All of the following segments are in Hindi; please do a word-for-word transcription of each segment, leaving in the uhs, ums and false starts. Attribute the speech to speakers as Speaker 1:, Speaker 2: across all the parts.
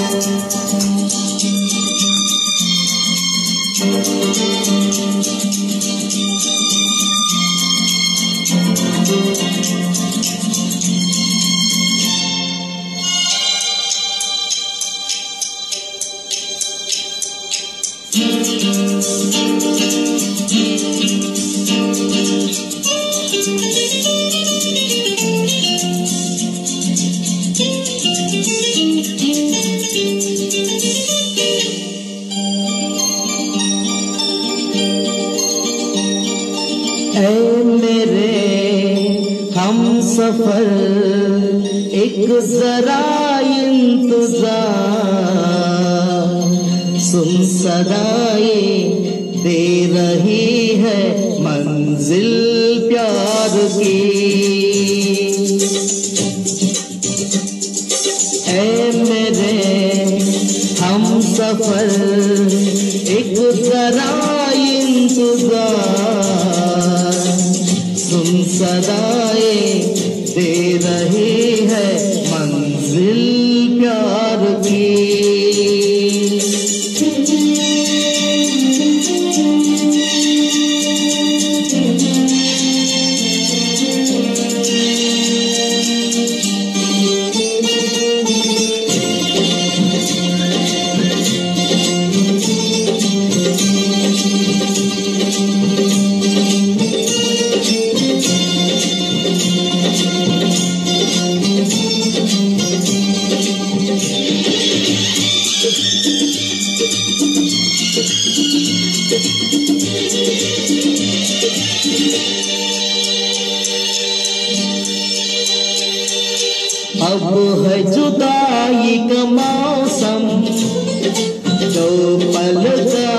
Speaker 1: सफर एक जरा इंतजार, सुन सदाएं दे रही है मंजिल प्यार की। ऐ मेरे हम सफर एक जरा इंतजार, सुन सदाएं दे रही है मंजिल प्यार की। अब है जुदाई का मौसम, जो पल का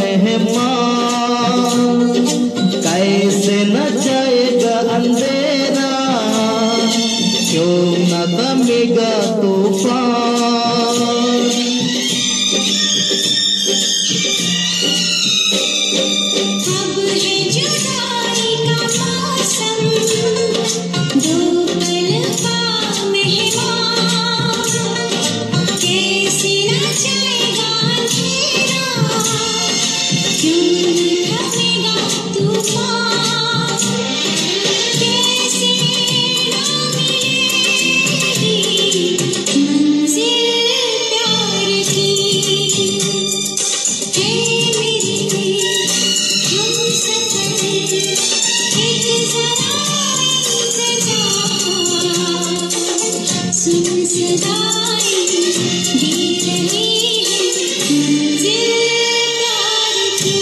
Speaker 1: मेहमान, कैसे न जाएगा अंधेरा, क्यों न थमेगा तूफान।
Speaker 2: अब है जुदाई का मौसम, जो पल का मेहमान, कैसे न जाएगा अंधेरा, क्यों न थमेगा तूफान। कैसे न मिलेगी मंजिल प्यार की। है मेरे हम सफर एक जरा इंतजार, सुन सदाएं दे रही है मंजिल प्यार की।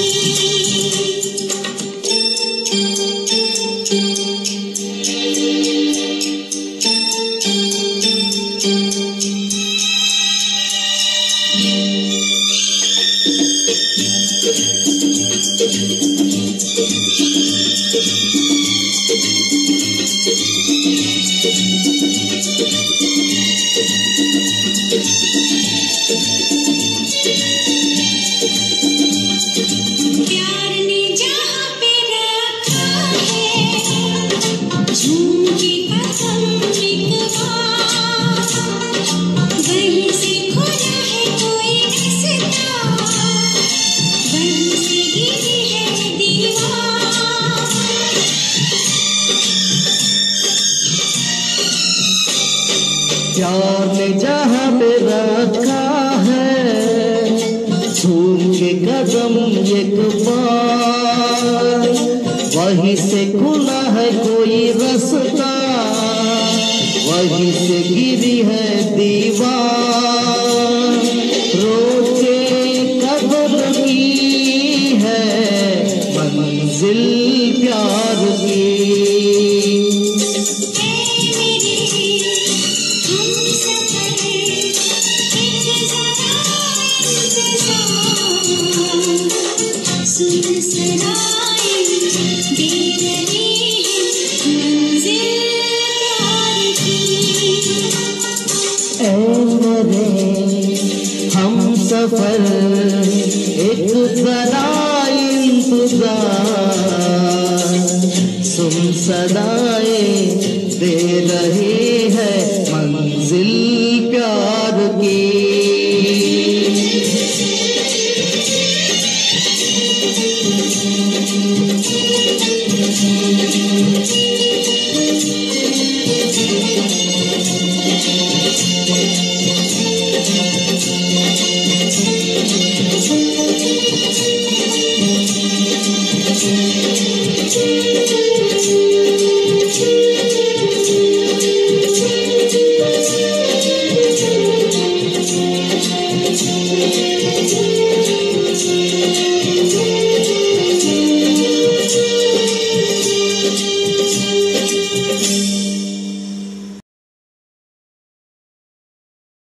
Speaker 2: प्यार ने जहाँ पे रखा है, झूम के कदम एक बार, वहीं से खुला है कोई रिश्ता, वहीं से गिरी है दीवार।
Speaker 1: प्यार ने जहाँ पे रखा है, झूम के कदम एक बार, वहीं से खुला है कोई रास्ता, वहीं से गिरी है दीवार। रोके कदर की है मंजिल प्यार की।
Speaker 2: है मेरे हम सफर एक जरा इंतजार, सुन सदाएं दे रही है मंजिल प्यार की।
Speaker 1: ऐ मेरे हम सफर एक जरा इंतजार, सुन सदाएं दे रही है मंजिल प्यार की।
Speaker 2: Thank you.